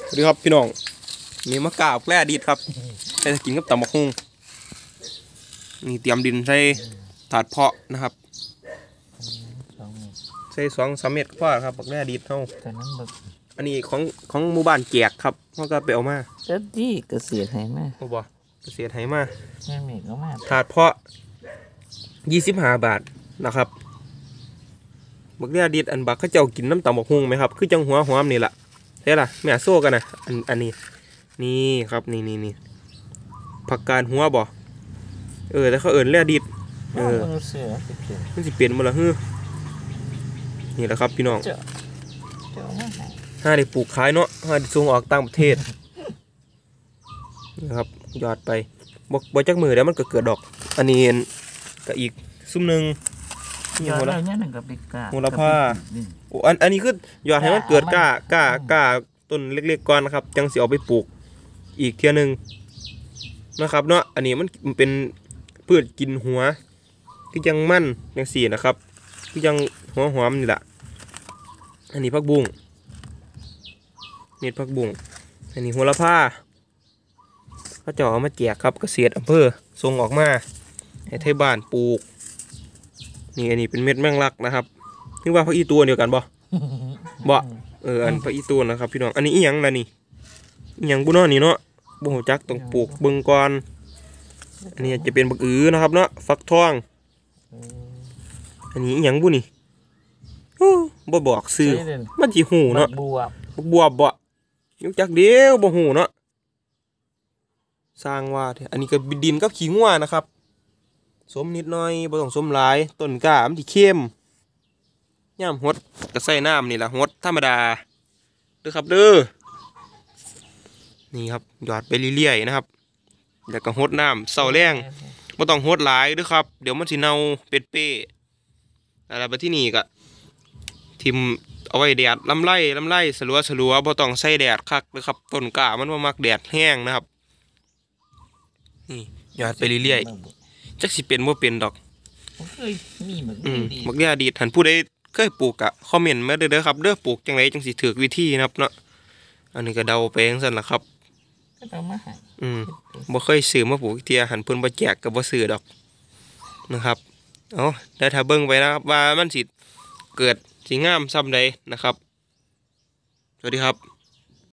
สวัสดีครับพี่น้องนี่มะกาวแกล้ดิดครับใส่กินกับตำบักหุ่งนี่เตรียมดินใส่ถาดเพาะนะครับใส่2-3 เม็ดพอครับบักแกล้ดิดเท่าอันนี้ของหมู่บ้านแจกครับเขาก็ไปเอามาเจ้าที่เกษตรไหมาโอ้บ่เกษตรไหมาแม่เมฆก็มาถาดเพาะ25 บาทนะครับบักแกล้ดิดอันบักเขาเจ้ากินน้ำตำบักหุ่งไหมครับคือจังหัวหอมนี่แหละเฮ้ยล่ะแม่โซ่กันนะอันนี้นี่ครับนี่ผักกาดหัวบ่แล้วเขาแร่ดิดมันสิเปลี่ยนมาละฮือนี่แหละครับพี่น้องห้าได้ปลูกขายเนาะห้าได้ส่งออกต่างประเทศนะครับยอดไปบ่จักมือแล้วมันก็เกิดดอกอันนี้ก็อีกซุ้มหนึ่งยอดแล้วเนี่ยหนึ่งกับปีกามูลค่าอันนี้คือยอดให้มันเกิดก้าต้นเล็กๆก่อนนะครับจังสิเอาไปปลูกอีกเทียนึงนะครับเนาะอันนี้มันเป็นพืชกินหัวคือยังมั่นยังสีนะครับคือยังหัวหอมนี่แหละอันนี้ผักบุ้งนี่ผักบุ้งอันนี้โหระพาเขาจะเอามาแจกครับเกษตรอำเภอส่งออกมาให้ไทยบ้านปลูกนี่อันนี้เป็นเม็ดแมงลักนะครับนึกว่าผักอีตัวเดียวกันบ่อันผักอีตัวนะครับพี่น้องอันนี้อีหยังล่ะนี่อีหยังบุญนี่เนาะบ่ฮู้จักต้องปลูกเบิ่งก่อนอันนี้จะเป็นบักอื้อนะครับเนาะฟักทองอันนี้อีหยังบุนี่บ่บอกซื้อมันสิฮู้เนาะบวบบ่รู้จักเดียวบ่ฮู้เนาะสร้างว่าอันนี้ก็ดินกับขี้งัวนะครับสมนิดหน่อยบ่ต้องสมหลายต้นกล้ามันสิเข้มย่ำหดก็ใส่น้ำนี่ล่ะหดธรรมดาเด้อครับเด้อนี่ครับหยอดไปเรื่อยๆนะครับแล้วก็หดน้ำเสาแรงไม่ต้องหดหลายด้วยครับเดี๋ยวมันสิเน่าเป็ดเป้อะไรแบบที่นี่ก็ทิมเอาไว้แดดลำไล่สลัวบ่ต้องใส่แดดคักเลยครับต้นกล้ามันบ่มักแดดแห้งนะครับนี่หยอดไปเรื่อยๆจักสิเป็นบ่เป็นดอกมักยาดีหันผู้ใดเคยปลูกอะคอมเมนต์มาเด้อครับเด้อปลูกจังไรจังสิถือวิธีนะครับเนาะอันนี้ก็เดาไปจังซั่นล่ะครับบ่เคยซื้อมาปลูกเทียหันเพิ่นบ่แจกก็บ่ซื้อดอกนะครับเอาได้ถ้าเบิ่งไปนะครับว่ามันสิเกิดสิงามซ้ำใดนะครับสวัสดีครับ